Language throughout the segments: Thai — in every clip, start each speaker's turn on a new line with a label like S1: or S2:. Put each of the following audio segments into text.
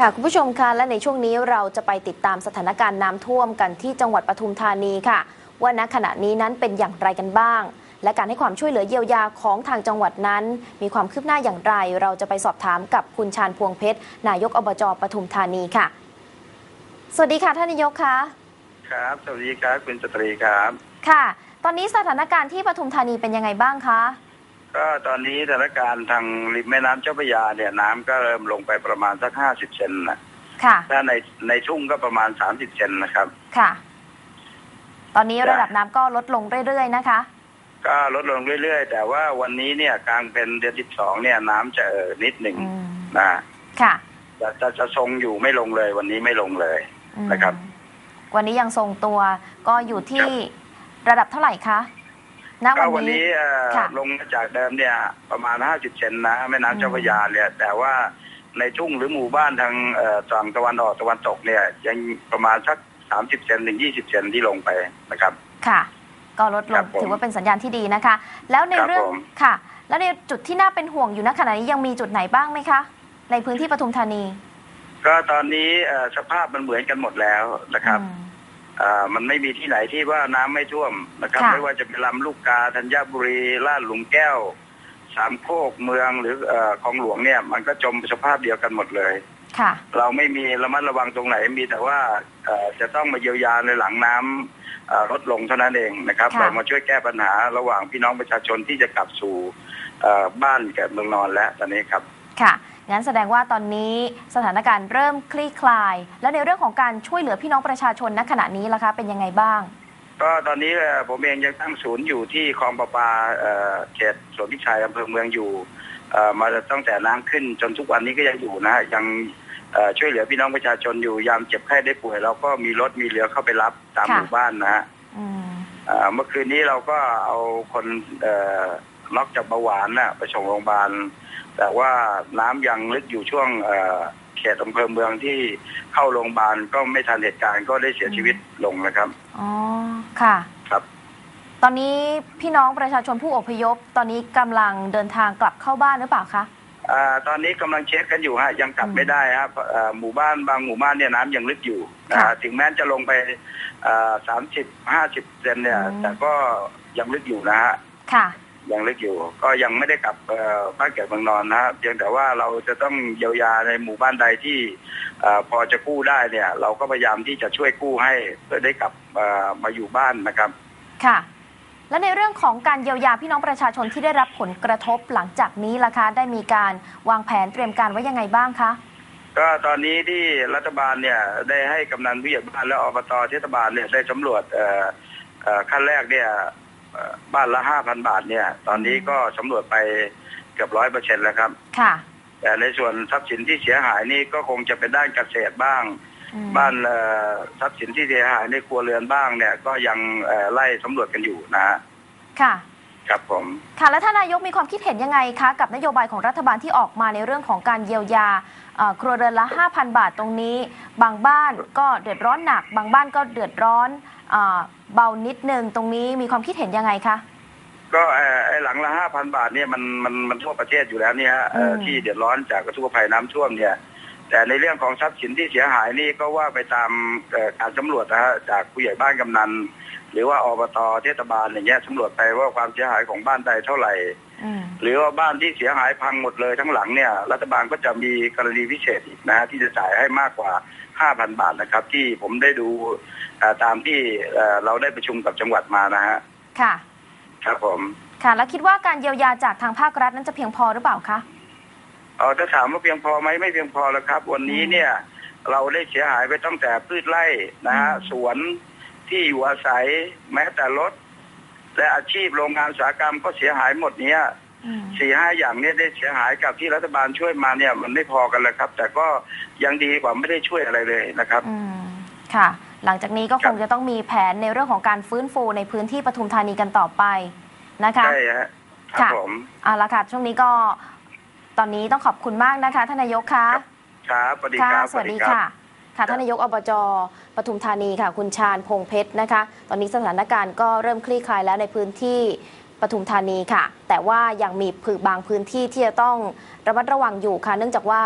S1: ค่ะคุณผู้ชมคะและในช่วงนี้เราจะไปติดตามสถานการณ์น้ำท่วมกันที่จังหวัดปทุมธานีค่ะว่าณขณะนี้นั้นเป็นอย่างไรกันบ้างและการให้ความช่วยเหลือเยียวยาของทางจังหวัดนั้นมีความคืบหน้าอย่างไรเราจะไปสอบถามกับคุณชาญพวงเพชรนายกอบจปทุมธานีค่ะสวัสดีค่ะท่านนายกคะ
S2: ครับสวัสดีครับคุณสตรีครับ
S1: ค่ะตอนนี้สถานการณ์ที่ปทุมธานีเป็นยังไงบ้างคะ
S2: ก็ตอนนี้สถานการณ์ทางริมแม่น้ำเจ้าพระยาเนี่ยน้ำก็เริ่มลงไปประมาณสัก50 เซนนะ
S1: ค่ะ
S2: ถ้าในทุ่งก็ประมาณ30 เซนนะครับ
S1: ค่ะตอนนี้ระดับน้ำก็ลดลงเรื่อยๆนะคะ
S2: ก็ลดลงเรื่อยๆแต่ว่าวันนี้เนี่ยกลางเป็นเดือน12เนี่ยน้ำจะนิดหนึ่งนะ
S1: ค่ะ
S2: จะทรงอยู่ไม่ลงเลยวันนี้ไม่ลงเลยนะครับ
S1: วันนี้ยังทรงตัวก็อยู่ที่ระดับเท่าไหร่คะณ
S2: วันนี้ลงมาจากเดิมเนี่ยประมาณ50 เซนนะแม่น้ำเจ้าพระยาเนี่ยแต่ว่าในทุ่งหรือหมู่บ้านทางฝั่งตะวันออกตะวันตกเนี่ยยังประมาณสัก30 เซนถึง20 เซนที่ลงไปนะครับ
S1: ค่ะก็ลดลงถือว่าเป็นสัญญาณที่ดีนะคะแล้วในเรื่องค่ะแล้วในจุดที่น่าเป็นห่วงอยู่ณขณะนี้ยังมีจุดไหนบ้างไหมคะในพื้นที่ปทุมธานี
S2: ก็ตอนนี้สภาพมันเหมือนกันหมดแล้วนะครับมันไม่มีที่ไหนที่ว่าน้ำไม่ท่วมนะครับไม่ว่าจะเป็นลำลูกกาธัญบุรีลาดหลุมแก้วสามโคกเมืองหรือคลองหลวงเนี่ยมันก็จมสภาพเดียวกันหมดเลยเราไม่มีระมัดระวังตรงไหนมีแต่ว่าจะต้องมาเยียวยาในหลังน้ำลดลงเท่านั้นเองนะครับเรามาช่วยแก้ปัญหาระหว่างพี่น้องประชาชนที่จะกลับสู่บ้านกับเมืองนอนแล้วตอนนี้ครับ
S1: ค่ะงั้นแสดงว่าตอนนี้สถานการณ์เริ่มคลี่คลายแล้วในเรื่องของการช่วยเหลือพี่น้องประชาชนณขณะนี้ล่ะคะเป็นยังไงบ้าง
S2: ก็ตอนนี้ผมเองยังตั้งศูนย์อยู่ที่คลองประปาเขตสวนพิชัยอำเภอเมืองอยู่มาตั้งแต่น้ำขึ้นจนทุกวันนี้ก็ยังอยู่นะยังช่วยเหลือพี่น้องประชาชนอยู่ยามเจ็บไข้ได้ป่วยเราก็มีรถมีเรือเข้าไปรับตามหมู่บ้านนะฮะเมื่อคืนนี้เราก็เอาคนน็อกจากเบาหวานไปส่งโรงพยาบาลแต่ว่าน้ำยังลึกอยู่ช่วงเขตอำเภอเมืองที่เข้าโรงพยาบาลก็ไม่ทันเหตุการณ์ก็ได้เสียชีวิตลงนะครับ
S1: อ๋อค่ะ
S2: ครับ
S1: ตอนนี้พี่น้องประชาชนผู้อพยพตอนนี้กำลังเดินทางกลับเข้าบ้านหรือเปล่าคะ
S2: ตอนนี้กำลังเช็คกันอยู่ฮะยังกลับไม่ได้ครับหมู่บ้านบางหมู่บ้านเนี่ยน้ำยังลึกอยู่ถึงแม้จะลงไป30-50 เซนเนี่ยแต่ก็ยังลึกอยู่นะฮะ
S1: ค่ะ
S2: ยังลึกอยู่ก็ยังไม่ได้กลับบ้านเกิดเมืองนอนนะเพียงแต่ว่าเราจะต้องเยียวยาในหมู่บ้านใดที่พอจะกู้ได้เนี่ยเราก็พยายามที่จะช่วยกู้ให้เพื่อได้กลับมาอยู่บ้านนะครับ
S1: ค่ะและในเรื่องของการเยียวยาพี่น้องประชาชนที่ได้รับผลกระทบหลังจากนี้ล่ะคะได้มีการวางแผนเตรียมการไว้ยังไงบ้างคะ
S2: ก็ตอนนี้ที่รัฐบาลเนี่ยได้ให้กำนันผู้ใหญ่บ้านและอบต.เทศบาลเนี่ยได้สำรวจขั้นแรกเนี่ยบ้านละ 5,000 บาทเนี่ยตอนนี้ก็สำรวจไปเกือบ100%แล้วครับ
S1: ค่ะ
S2: แต่ในส่วนทรัพย์สินที่เสียหายนี่ก็คงจะเป็นด้านเกษตรบ้างบ้านทรัพย์สินที่เสียหายในครัวเรือนบ้างเนี่ยก็ยังไล่สำรวจกันอยู่นะ
S1: ค่ะ
S2: ครับผม
S1: ค่ะและท่านนายกมีความคิดเห็นยังไงคะกับนโยบายของรัฐบาลที่ออกมาในเรื่องของการเยียวยาครัวเรือนละ 5,000 บาทตรงนี้บางบ้านก็เดือดร้อนหนักบางบ้านก็เดือดร้อนเบานิดนึงตรงนี้มีความคิดเห็นยังไงคะ
S2: ก็ไอ้หลังละ 5,000 บาทเนี่ยมันทั่วประเทศอยู่แล้วเนี่ยที่เดือดร้อนจากอุทกภัยน้ำท่วมเนี่ยแต่ในเรื่องของทรัพย์สินที่เสียหายนี่ก็ว่าไปตามการสำรวจนะฮะจากผู้ใหญ่บ้านกำนันหรือว่าอบต.เทศบาลอย่างเงี้ยสำรวจไปว่าความเสียหายของบ้านใดเท่าไหร่หรือว่าบ้านที่เสียหายพังหมดเลยทั้งหลังเนี่ยรัฐบาลก็จะมีกรณีพิเศษอีกนะฮะที่จะจ่ายให้มากกว่า 5,000 บาทนะครับที่ผมได้ดูตามที่เราได้ประชุมกับจังหวัดมานะฮะ
S1: ค่ะ
S2: ครับผม
S1: ค่ะแล้วคิดว่าการเยียวยาจากทางภาครัฐนั้นจะเพียงพอหรือเปล่าคะ
S2: ถ้าถามว่าเพียงพอไหมไม่เพียงพอแล้วครับวันนี้เนี่ยเราได้เสียหายไปตั้งแต่พืชไร่นะฮะสวนที่อยู่อาศัยแม้แต่รถและอาชีพโรงงานอุตสาหกรรมก็เสียหายหมดเนี้ย4-5 อย่างนี้ได้เสียหายกับที่รัฐบาลช่วยมาเนี่ยมันไม่พอกันเลยครับแต่ก็ยังดีกว่าไม่ได้ช่วยอะไรเลยนะครับ
S1: ค่ะหลังจากนี้ก็คงจะต้องมีแผนในเรื่องของการฟื้นฟูในพื้นที่ปทุมธานีกันต่อไปนะคะ
S2: ใช่ครับผม
S1: เอาละค่ะช่วงนี้ก็ตอนนี้ต้องขอบคุณมากนะคะท่านนายกคะ
S2: ครับสวัสดีครับ
S1: สวัสดีค่ะค่ะท่านนายกอบจ.ปทุมธานีค่ะคุณชาญพงเพชรนะคะตอนนี้สถานการณ์ก็เริ่มคลี่คลายแล้วในพื้นที่ปทุมธานีค่ะแต่ว่ายังมีบางพื้นที่ที่จะต้องระมัดระวังอยู่ค่ะเนื่องจากว่า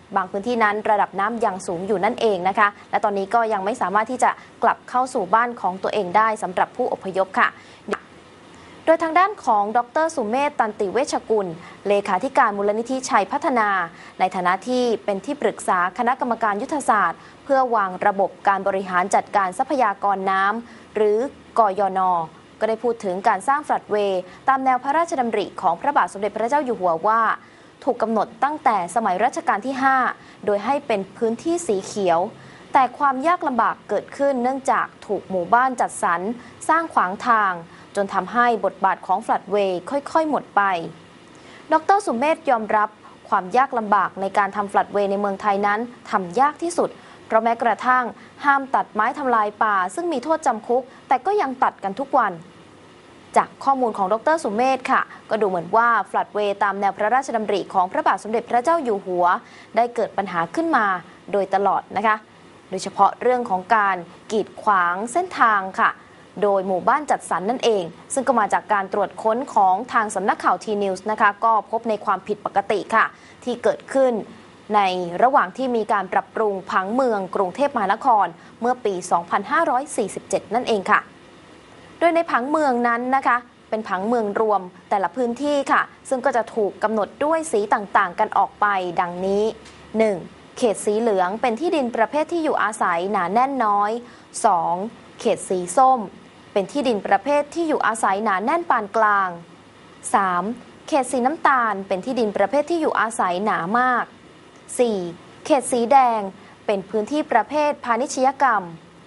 S1: บางพื้นที่นั้นระดับน้ำยังสูงอยู่นั่นเองนะคะและตอนนี้ก็ยังไม่สามารถที่จะกลับเข้าสู่บ้านของตัวเองได้สำหรับผู้อพยพค่ะโดยทางด้านของดร.สุเมธ ตันติเวชกุลเลขาธิการมูลนิธิชัยพัฒนาในฐานะที่เป็นที่ปรึกษาคณะกรรมการยุทธศาสตร์เพื่อวางระบบการบริหารจัดการทรัพยากรน้ำหรือกยน.ก็ได้พูดถึงการสร้างฟลัดเวย์ตามแนวพระราชดำริของพระบาทสมเด็จพระเจ้าอยู่หัวว่าถูกกำหนดตั้งแต่สมัยรัชกาลที่ 5 โดยให้เป็นพื้นที่สีเขียวแต่ความยากลำบากเกิดขึ้นเนื่องจากถูกหมู่บ้านจัดสรรสร้างขวางทางจนทำให้บทบาทของฟลัดเวย์ค่อยๆหมดไปดร.สุเมธยอมรับความยากลำบากในการทำฟลัดเวย์ในเมืองไทยนั้นทำยากที่สุดเพราะแม้กระทั่งห้ามตัดไม้ทำลายป่าซึ่งมีโทษจำคุกแต่ก็ยังตัดกันทุกวันจากข้อมูลของดร.สุเมธค่ะก็ดูเหมือนว่าฟลัดเวย์ตามแนวพระราชดำริของพระบาทสมเด็จพระเจ้าอยู่หัวได้เกิดปัญหาขึ้นมาโดยตลอดนะคะโดยเฉพาะเรื่องของการกีดขวางเส้นทางค่ะโดยหมู่บ้านจัดสรรนั่นเองซึ่งก็มาจากการตรวจค้นของทางสำนักข่าวทีนิวส์นะคะก็พบในความผิดปกติค่ะที่เกิดขึ้นในระหว่างที่มีการปรับปรุงผังเมืองกรุงเทพมหานครเมื่อปี 2547 นั่นเองค่ะโดยในผังเมืองนั้นนะคะเป็นผังเมืองรวมแต่ละพื้นที่ค่ะซึ่งก็จะถูกกำหนดด้วยสีต่างๆกันออกไปดังนี้ 1. เขตสีเหลืองเป็นที่ดินประเภทที่อยู่อาศัยหนาแน่นน้อย 2. เขตสีส้มเป็นที่ดินประเภทที่อยู่อาศัยหนาแน่นปานกลาง 3. เขตสีน้ำตาลเป็นที่ดินประเภทที่อยู่อาศัยหนามาก 4. เขตสีแดงเป็นพื้นที่ประเภทพาณิชยกรรม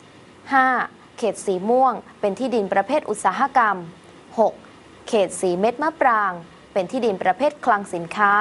S1: 5. เขตสีม่วงเป็นที่ดินประเภทอุตสาหกรรม 6. เขตสีเม็ดมะปรางเป็นที่ดินประเภทคลังสินค้า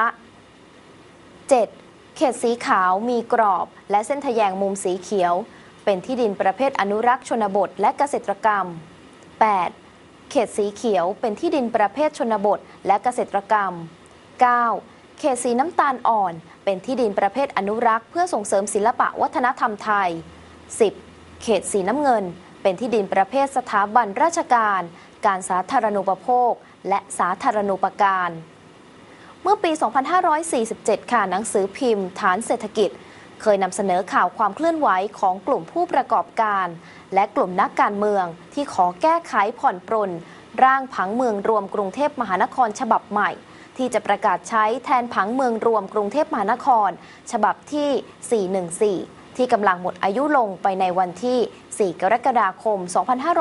S1: 7. เขตสีขาวมีกรอบและเส้นทะแยงมุมสีเขียวเป็นที่ดินประเภทอนุรักษ์ชนบทและเกษตรกรรม 8. เขตสีเขียวเป็นที่ดินประเภทชนบทและเกษตรกรรม 9. เขตสีน้ำตาลอ่อนเป็นที่ดินประเภทอนุรักษ์เพื่อส่งเสริมศิลปะวัฒนธรรมไทย 10. เขตสีน้ำเงินเป็นที่ดินประเภทสถาบันราชการการสาธารณูปโภคและสาธารณูปการเมื่อปี 2547 ค่ะหนังสือพิมพ์ฐานเศรษฐกิจเคยนำเสนอข่าวความเคลื่อนไหวของกลุ่มผู้ประกอบการและกลุ่มนักการเมืองที่ขอแก้ไขผ่อนปรนร่างผังเมืองรวมกรุงเทพมหานครฉบับใหม่ที่จะประกาศใช้แทนผังเมืองรวมกรุงเทพมหานครฉบับที่ 414 ที่กำลังหมดอายุลงไปในวันที่ 4 กรกฎาคม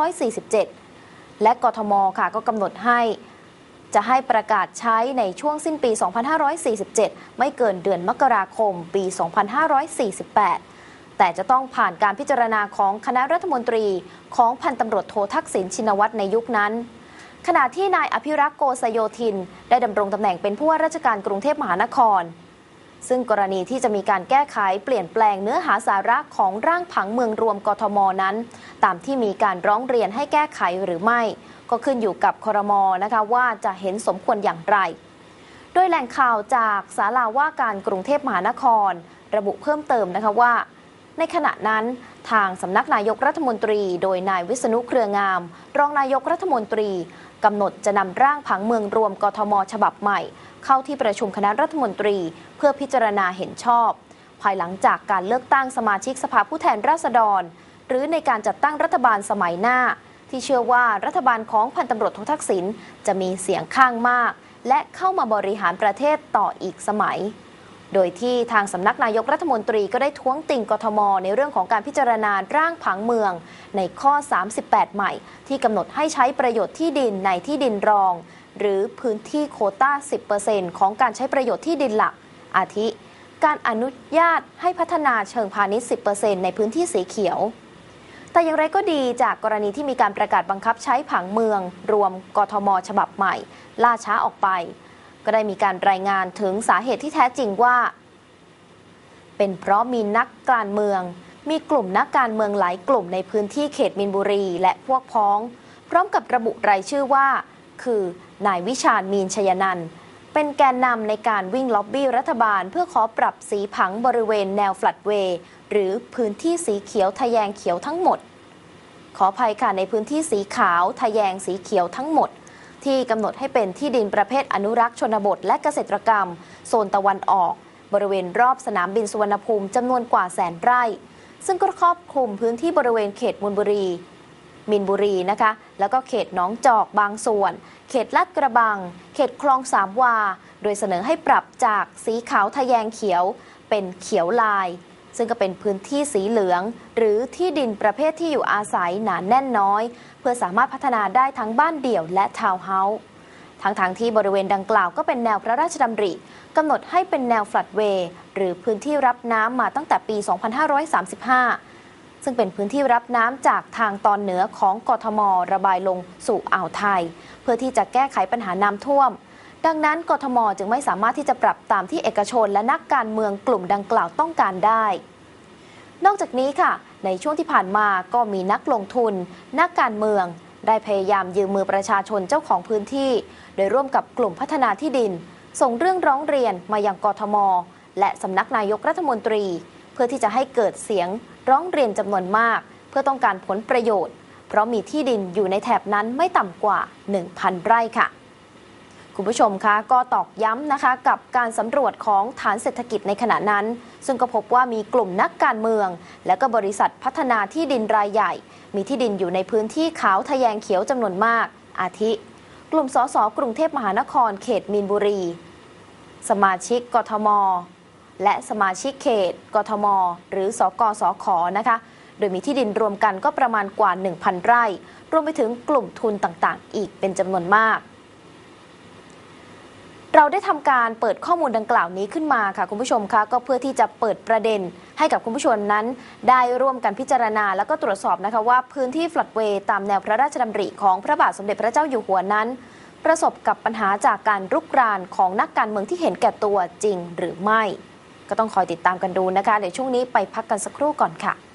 S1: 2547 และกทมค่ะก็กำหนดให้จะให้ประกาศใช้ในช่วงสิ้นปี 2547 ไม่เกินเดือนมกราคม ปี 2548 แต่จะต้องผ่านการพิจารณาของคณะรัฐมนตรีของพันตำรวจโททักษิณชินวัตรในยุคนั้นขณะที่นายอภิรักษ์โกษโยธินได้ดำรงตำแหน่งเป็นผู้ว่าราชการกรุงเทพมหานครซึ่งกรณีที่จะมีการแก้ไขเปลี่ยนแปลงเนื้อหาสาระของร่างผังเมืองรวมกทมนั้นตามที่มีการร้องเรียนให้แก้ไขหรือไม่ก็ขึ้นอยู่กับครม.นะคะว่าจะเห็นสมควรอย่างไรโดยแหล่งข่าวจากศาลาว่าการกรุงเทพมหานครระบุเพิ่มเติมนะคะว่าในขณะนั้นทางสำนักนายกรัฐมนตรีโดยนายวิษณุเครืองามรองนายกรัฐมนตรีกำหนดจะนำร่างผังเมืองรวมกทมฉบับใหม่เข้าที่ประชุมคณะรัฐมนตรีเพื่อพิจารณาเห็นชอบภายหลังจากการเลือกตั้งสมาชิกสภาผู้แทนราษฎรหรือในการจัดตั้งรัฐบาลสมัยหน้าที่เชื่อว่ารัฐบาลของพันตำรวจโททักษิณจะมีเสียงข้างมากและเข้ามาบริหารประเทศต่ออีกสมัยโดยที่ทางสำนักนายกรัฐมนตรีก็ได้ท้วงติงกทมในเรื่องของการพิจารณาร่างผังเมืองในข้อ 38 ใหม่ที่กำหนดให้ใช้ประโยชน์ที่ดินในที่ดินรองหรือพื้นที่โควต้า 10% ของการใช้ประโยชน์ที่ดินหลักอาทิการอนุญาตให้พัฒนาเชิงพาณิชย์ 10% ในพื้นที่สีเขียวแต่อย่างไรก็ดีจากกรณีที่มีการประกาศบังคับใช้ผังเมืองรวมกทมฉบับใหม่ล่าช้าออกไปก็ได้มีการรายงานถึงสาเหตุที่แท้จริงว่าเป็นเพราะมีนักการเมืองมีกลุ่มนักการเมืองหลายกลุ่มในพื้นที่เขตมีนบุรีและพวกพ้องพร้อมกับระบุรายชื่อว่าคือนายวิชาญมีนชยนันท์เป็นแกนนำในการวิ่งล็อบบี้รัฐบาลเพื่อขอปรับสีผังบริเวณแนวฟลัดเวย์หรือพื้นที่สีเขียวทะแยงเขียวทั้งหมดขออภัยค่ะในพื้นที่สีขาวทะแยงสีเขียวทั้งหมดที่กำหนดให้เป็นที่ดินประเภทอนุรักษ์ชนบทและเกษตรกรรมโซนตะวันออกบริเวณรอบสนามบินสุวรรณภูมิจำนวนกว่าแสนไร่ ซึ่งก็ครอบคลุมพื้นที่บริเวณเขตมินบุรีนะคะแล้วก็เขตหนองจอกบางส่วน เขตลาดกระบัง เขตคลองสามวา โดยเสนอให้ปรับจากสีขาวทะแยงเขียวเป็นเขียวลาย ซึ่งก็เป็นพื้นที่สีเหลืองหรือที่ดินประเภทที่อยู่อาศัยหนาแน่นน้อยเพื่อสามารถพัฒนาได้ทั้งบ้านเดี่ยวและทาวน์เฮาส์ทั้งที่บริเวณดังกล่าวก็เป็นแนวพระราชดำริกำหนดให้เป็นแนวฟลัดเวย์หรือพื้นที่รับน้ำมาตั้งแต่ปี 2535 ซึ่งเป็นพื้นที่รับน้ำจากทางตอนเหนือของกทมระบายลงสู่อ่าวไทยเพื่อที่จะแก้ไขปัญหาน้ำท่วมดังนั้นกทมจึงไม่สามารถที่จะปรับตามที่เอกชนและนักการเมืองกลุ่มดังกล่าวต้องการได้นอกจากนี้ค่ะในช่วงที่ผ่านมาก็มีนักลงทุนนักการเมืองได้พยายามยืมมือประชาชนเจ้าของพื้นที่โดยร่วมกับกลุ่มพัฒนาที่ดินส่งเรื่องร้องเรียนมายังกทมและสำนักนายกรัฐมนตรีเพื่อที่จะให้เกิดเสียงร้องเรียนจำนวนมากเพื่อต้องการผลประโยชน์เพราะมีที่ดินอยู่ในแถบนั้นไม่ต่ำกว่า 1,000 ไร่ค่ะคุณผู้ชมคะก็ตอกย้ำนะคะกับการสำรวจของฐานเศรษฐกิจในขณะนั้นซึ่งก็พบว่ามีกลุ่มนักการเมืองและก็บริษัทพัฒนาที่ดินรายใหญ่มีที่ดินอยู่ในพื้นที่ขาวทะแยงเขียวจำนวนมากอาทิกลุ่มสสกรุงเทพมหานครเขตมีนบุรีสมาชิกกทมและสมาชิกเขตกทมหรือสกสขนะคะโดยมีที่ดินรวมกันก็ประมาณกว่า 1,000 ไร่รวมไปถึงกลุ่มทุนต่างๆอีกเป็นจำนวนมากเราได้ทำการเปิดข้อมูลดังกล่าวนี้ขึ้นมาค่ะคุณผู้ชมคะก็เพื่อที่จะเปิดประเด็นให้กับคุณผู้ชมนั้นได้ร่วมกันพิจารณาแล้วก็ตรวจสอบนะคะว่าพื้นที่ฟลัดเวย์ตามแนวพระราชดำริของพระบาทสมเด็จพระเจ้าอยู่หัวนั้นประสบกับปัญหาจากการรุกรานของนักการเมืองที่เห็นแก่ตัวจริงหรือไม่ก็ต้องคอยติดตามกันดูนะคะเดี๋ยวช่วงนี้ไปพักกันสักครู่ก่อนค่ะ